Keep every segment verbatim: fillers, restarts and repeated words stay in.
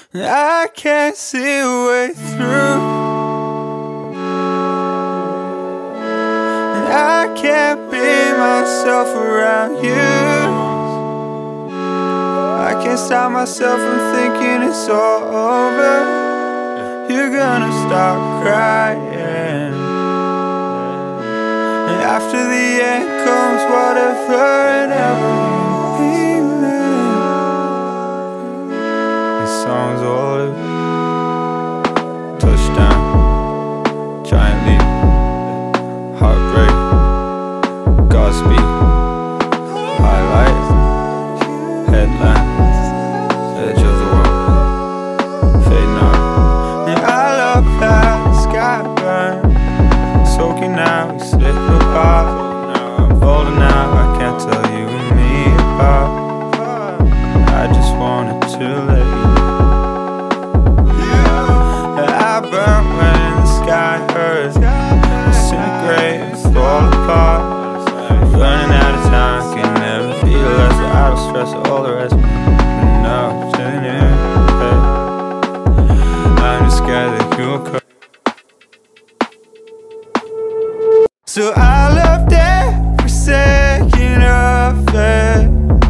I can't see a way through, and I can't be myself around you. I can't stop myself from thinking it's all over. You're gonna start crying, and after the end comes whatever and ever you believe. The song's all over. Touchdown, giant leap, heartbreak, Godspeed, highlights, headline, edge of the world, fading out. And I love how the sky burns, soaking now, we slip apart. I'm falling now, I can't tell you and me apart. I just wanted to let you know. I burn when the sky hurts, disintegrate, fall apart. Running out of time, can never feel less. I don't stress all the rest. No, I'm just scared that you'll come. So I loved every second of it,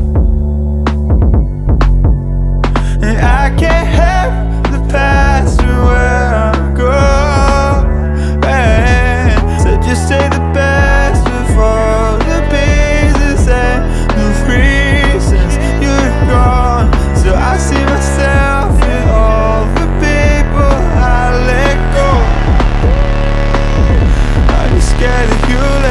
and I can't help the past and where I'm going. So just say the best of all the pieces and the reasons you're gone. So I see myself in all the people I let go. I'm just scared that you let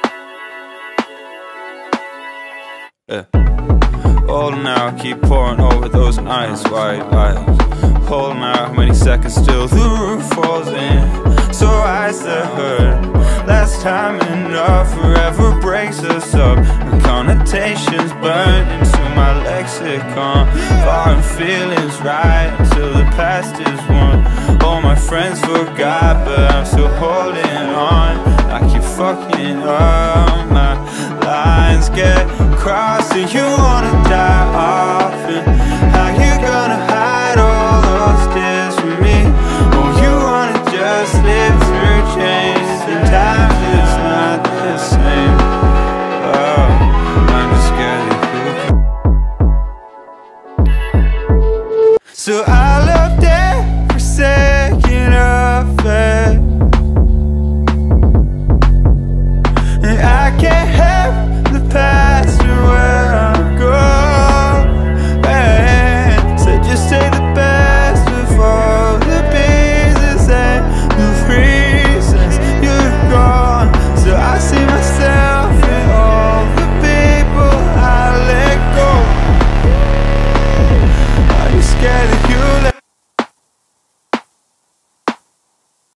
yeah. Holding out, keep pouring over those ice white eyes. Holding out, how many seconds till the roof falls in? So ice that hurt last time enough forever breaks us up. The connotations burn into my lexicon. Foreign feelings right until the past is won. All my friends forgot, but I'm still holding on. I keep fucking up, my lines get crossed, and you wanna die often. How you gonna hide all those tears from me? Or you wanna just live through change? Sometimes it's not the same. Oh, I'm just scared of you. So I loved every second of it, and I can't help the past and where I'm going. So just say the best of all the pieces and the reasons you're gone. So I see myself in all the people I let go. Are you scared?